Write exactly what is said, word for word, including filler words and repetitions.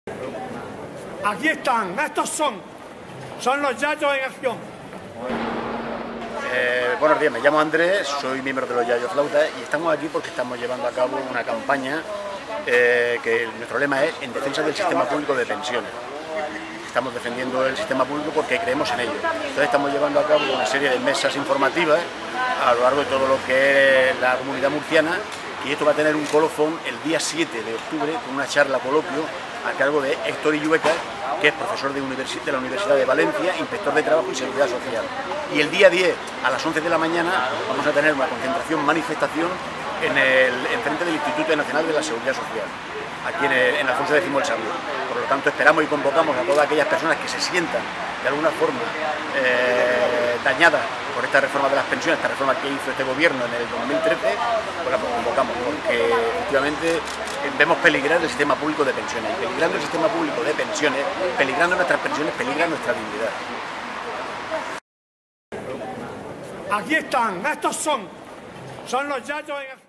Aquí están, estos son, son los Yayos en acción. Eh, buenos días, me llamo Andrés, soy miembro de los Yayos Flautas y estamos aquí porque estamos llevando a cabo una campaña eh, que nuestro lema es en defensa del sistema público de pensiones. Estamos defendiendo el sistema público porque creemos en ello. Entonces estamos llevando a cabo una serie de mesas informativas a lo largo de todo lo que es la comunidad murciana, y esto va a tener un colofón el día siete de octubre con una charla coloquio a cargo de Héctor Illueca, que es profesor de, universi de la Universidad de Valencia, inspector de trabajo y seguridad social. Y el día diez a las once de la mañana vamos a tener una concentración, manifestación en el en frente del Instituto Nacional de la Seguridad Social, aquí en, el, en Alfonso X el Sabio. Por lo tanto, esperamos y convocamos a todas aquellas personas que se sientan de alguna forma eh, dañadas por esta reforma de las pensiones, esta reforma que hizo este gobierno en el dos mil trece, pues la convocamos, porque efectivamente vemos peligrar el sistema público de pensiones. Y peligrando el sistema público de pensiones, peligrando nuestras pensiones, peligra nuestra dignidad. Aquí están, estos son, son los Yayos en acción.